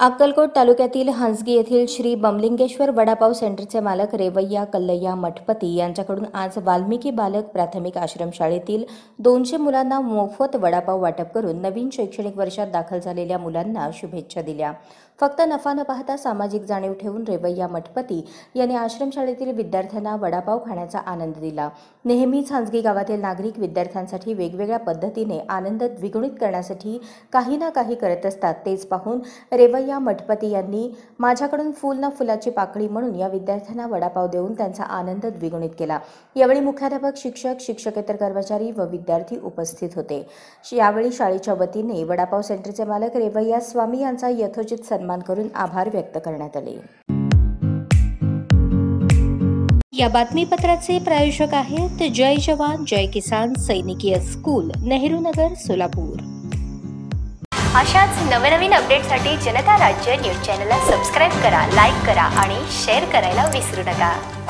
अक्कलकोट तालुक्यातील हंसगी येथील श्री बमलिंगेश्वर वडापाव सेंटरचे मालक रेवय्या कल्लय्या मठपती यांच्याकडून आज वाल्मिकी बालक प्राथमिक आश्रमशाळेतील 200 मुलांना मोफत वडापाव वाटप करून नवीन शैक्षणिक वर्षात दाखल झालेल्या मुलांना शुभेच्छा दिल्या। फक्त नफा न पाहता सामाजिक जाणीव ठेवून रेवय्या मठपती यांनी आश्रमशाळेतील विद्यार्थ्यांना वडापाव खाण्याचा आनंद दिला। नेहमीच हंसगी गावातील नागरिक विद्यार्थ्यांसाठी वेगवेगळ्या पद्धतीने आनंद द्विगुणित करण्यासाठी काही ना काही करत असतात। तेच पाहून रेवय्या मठपती यांनी माझ्याकडून फूल ना फुलाची पाकळी म्हणून या विद्यार्थ्यांना वडापाव देऊन त्यांचा आनंद द्विगुणित केला। यावेळी मुख्याध्यापक, शिक्षक, शिक्षकेतर कर्मचारी व विद्यार्थी उपस्थित होते। यावेळी शाळेच्या वतीने वडापाव सेंटरचे मालक रेवय्या स्वामी यांचा यथोचित सन्मान करून आभार व्यक्त करण्यात आले। या बातमीपत्राचे प्रायोजक आहेत जय जवान जय किसान सैनिकीय स्कूल, नेहरू नगर, सोलापूर। अशाच नवनवीन अपडेटसाठी जनता राज्य न्यूज चॅनलला सबस्क्राईब करा, लाईक करा आणि शेअर करायला विसरू नका।